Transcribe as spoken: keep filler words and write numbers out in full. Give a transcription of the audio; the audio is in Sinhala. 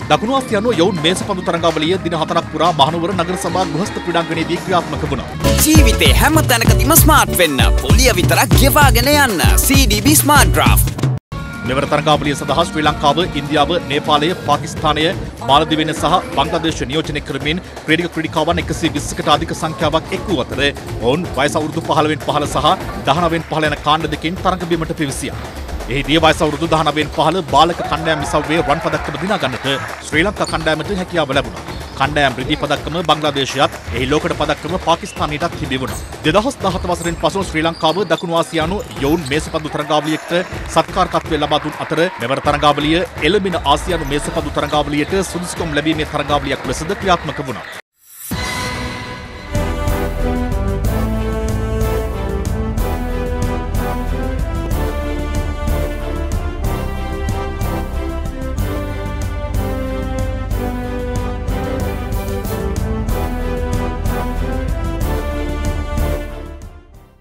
දකුණු ආසියානු යවුන් මේසපන්දු තරඟාවලිය දින හතරක් පුරා මහනුවර නගර සභා ගෘහස්ත ක්‍රීඩාංගණයේදී ක්‍රියාත්මක වුණා. ජීවිතේ හැම තැනකදීම ස්මාර්ට් වෙන්න, පොලිය විතරක් ගෙවාගෙන යන්න. C D B smart draft. මෙවර තරඟාවලිය සඳහා ශ්‍රී ලංකාව, ඉන්දියාව, නේපාලය, පාකිස්තානය, මාලදිවයින සහ බංග්ලාදේශ නියෝජනය කරමින් ක්‍රීඩක ක්‍රීඩිකාවන් එකසිය විස්සකට අධික සංඛ්‍යාවක් එක් වූ අතර ඔවුන් වයස අවුරුදු පහළවෙන් පහළ සහ දහනවයෙන් පහළ යන කාණ්ඩ දෙකෙන් තරඟ බිමට පිවිසියා. එහිදී වයස අවුරුදු දහනවයෙන් පහළ බාලක කණ්ඩායම් ඉසව්වේ රන් පදක්කම දිනා ගන්නට ශ්‍රී ලංකා කණ්ඩායමට හැකියාව ලැබුණා. කණ්ඩායම් රිදී පදක්කම බංග්ලාදේශයත්, එහි ලෝකඩ පදක්කම පාකිස්තානයටත් හිමි වුණා. දෙදහස් දහහත වසරෙන් පසු ශ්‍රී ලංකාව දකුණු ආසියානු යවුන් මේසපන්දු තරඟාවලියට සත්කාරකත්වය ලබා දුන් අතර මෙවර තරඟාවලිය එළඹෙන ආසියානු මේසපන්දු තරඟාවලියට සුදුසුකම් ලැබීමේ තරඟාවලියක් ලෙසද ක්‍රියාත්මක වුණා.